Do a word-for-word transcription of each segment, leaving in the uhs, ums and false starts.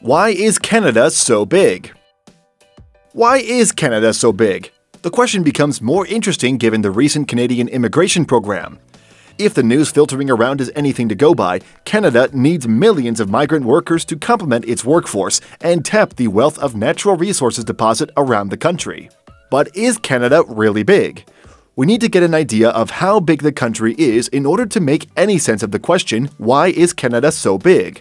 Why is Canada so big? Why is Canada so big? The question becomes more interesting given the recent Canadian immigration program. If the news filtering around is anything to go by, Canada needs millions of migrant workers to complement its workforce and tap the wealth of natural resources deposit around the country. But is Canada really big? We need to get an idea of how big the country is in order to make any sense of the question, why is Canada so big?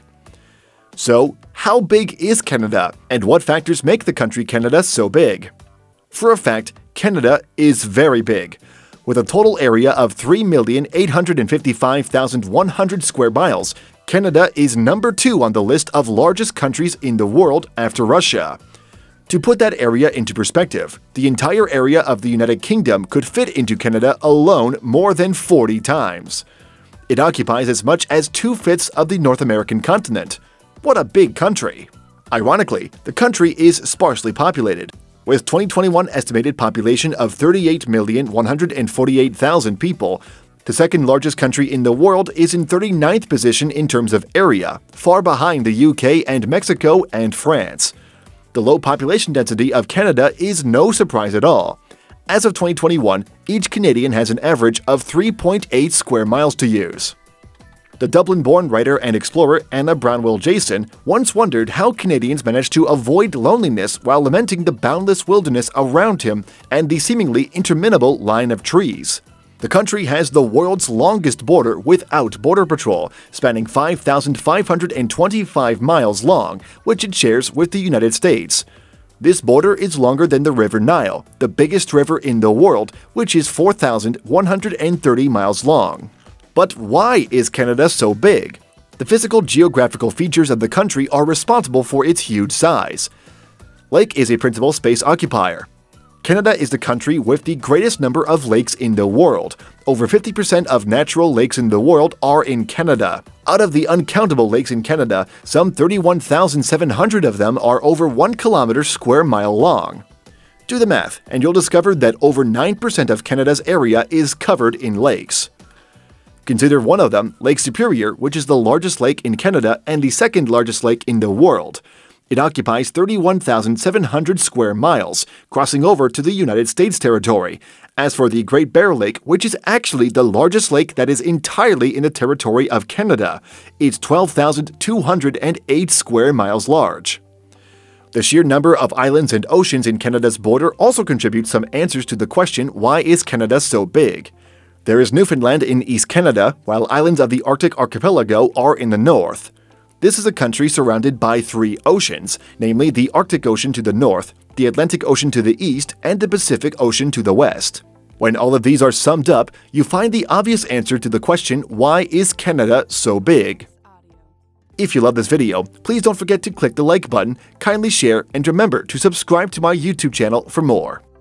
So, how big is Canada, and what factors make the country Canada so big? For a fact, Canada is very big. With a total area of three million eight hundred fifty-five thousand one hundred square miles, Canada is number two on the list of largest countries in the world after Russia. To put that area into perspective, the entire area of the United Kingdom could fit into Canada alone more than forty times. It occupies as much as two-fifths of the North American continent. What a big country! Ironically, the country is sparsely populated, with twenty twenty-one estimated population of thirty-eight million one hundred forty-eight thousand people. The second largest country in the world is in thirty-ninth position in terms of area, far behind the U K and Mexico and France. The low population density of Canada is no surprise at all. As of twenty twenty-one, each Canadian has an average of three point eight square miles to use. The Dublin-born writer and explorer Anna Brownell-Jason once wondered how Canadians managed to avoid loneliness while lamenting the boundless wilderness around him and the seemingly interminable line of trees. The country has the world's longest border without Border Patrol, spanning five thousand five hundred twenty-five miles long, which it shares with the United States. This border is longer than the River Nile, the biggest river in the world, which is four thousand one hundred thirty miles long. But why is Canada so big? The physical geographical features of the country are responsible for its huge size. Lake is a principal space occupier. Canada is the country with the greatest number of lakes in the world. Over fifty percent of natural lakes in the world are in Canada. Out of the uncountable lakes in Canada, some thirty-one thousand seven hundred of them are over one kilometer square mile long. Do the math, and you'll discover that over nine percent of Canada's area is covered in lakes. Consider one of them, Lake Superior, which is the largest lake in Canada and the second largest lake in the world. It occupies thirty-one thousand seven hundred square miles, crossing over to the United States territory. As for the Great Bear Lake, which is actually the largest lake that is entirely in the territory of Canada, it's twelve thousand two hundred eight square miles large. The sheer number of islands and oceans in Canada's border also contributes some answers to the question, why is Canada so big? There is Newfoundland in East Canada, while islands of the Arctic archipelago are in the north. This is a country surrounded by three oceans, namely the Arctic Ocean to the north, the Atlantic Ocean to the east, and the Pacific Ocean to the west. When all of these are summed up, you find the obvious answer to the question, why is Canada so big? If you love this video, please don't forget to click the like button, kindly share, and remember to subscribe to my YouTube channel for more.